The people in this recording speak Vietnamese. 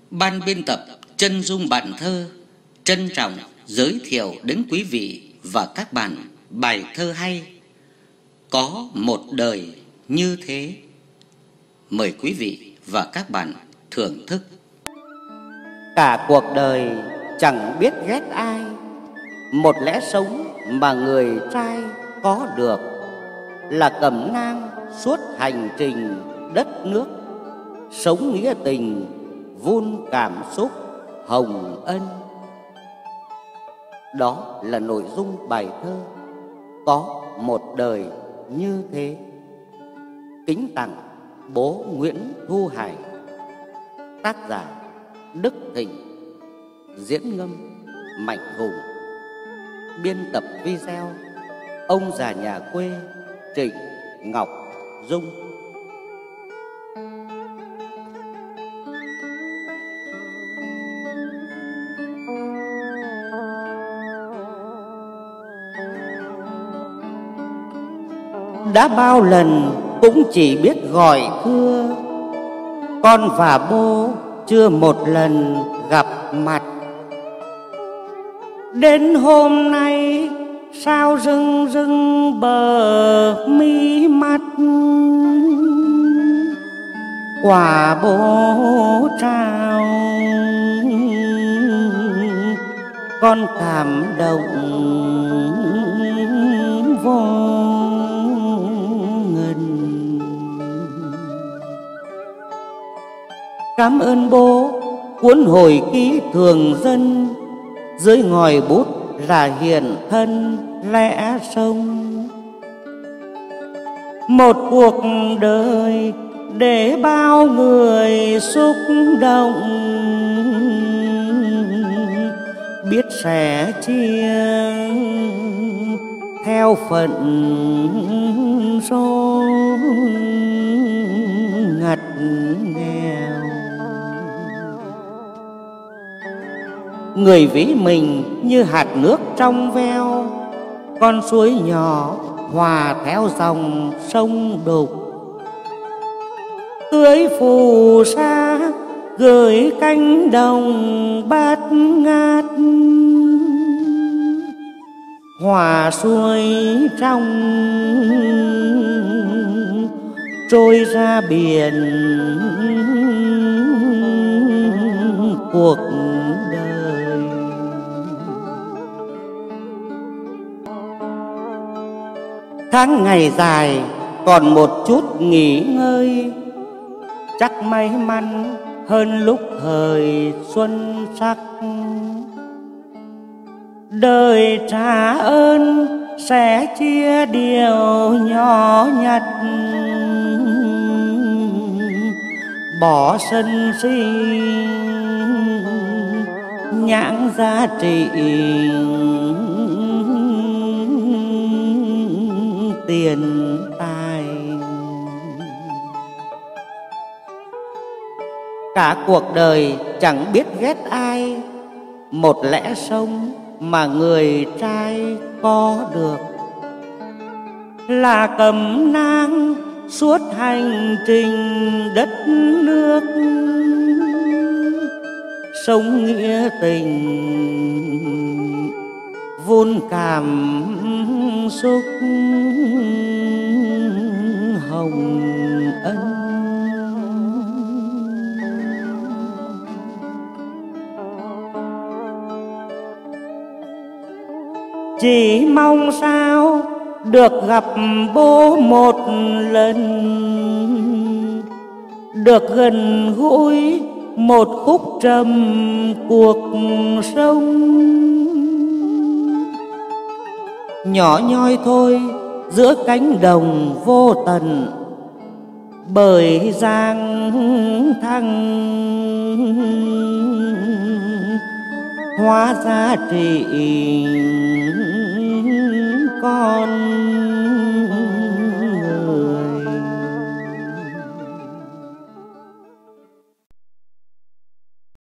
Ban biên tập Chân Dung Bạn Thơ trân trọng giới thiệu đến quý vị và các bạn bài thơ hay Có Một Đời Như Thế. Mời quý vị và các bạn thưởng thức. Cả cuộc đời chẳng biết ghét ai, một lẽ sống mà người trai có được là cẩm nang suốt hành trình đất nước, sống nghĩa tình vun cảm xúc hồng ân. Đó là nội dung bài thơ Có Một Đời Như Thế, kính tặng bố Nguyễn Thu Hải, tác giả Đức Thịnh, diễn ngâm Mạnh Hùng, biên tập video ông già nhà quê Trịnh Ngọc Dung. Đã bao lần cũng chỉ biết gọi thưa, con và bố chưa một lần gặp mặt. Đến hôm nay sao rưng rưng bờ mi mắt, quà bố trao con cảm động vô ngần. Cảm ơn bố cuốn hồi ký thường dân, dưới ngòi bút là hiện thân lẽ sống. Một cuộc đời để bao người xúc động, biết sẻ chia theo phận số ngặt nghèo. Người ví mình như hạt nước trong veo, con suối nhỏ hòa theo dòng sông đục. Tưới phù sa gửi cánh đồng bát ngát, hòa xuôi trong trôi ra biển cuộc đời. Tháng ngày dài còn một chút nghỉ ngơi, chắc may mắn hơn lúc thời xuân sắc. Đời trả ơn sẽ chia điều nhỏ nhặt, bỏ sân si nhãn giá trị tiền tài. Cả cuộc đời chẳng biết ghét ai, một lẽ sống mà người trai có được là cẩm nang suốt hành trình đất nước, sống nghĩa tình vun cảm xúc hồng ân. Chỉ mong sao được gặp bố một lần, được gần gũi một khúc trầm cuộc sống. Nhỏ nhoi thôi giữa cánh đồng vô tận, bởi giang thăng hóa giá trị con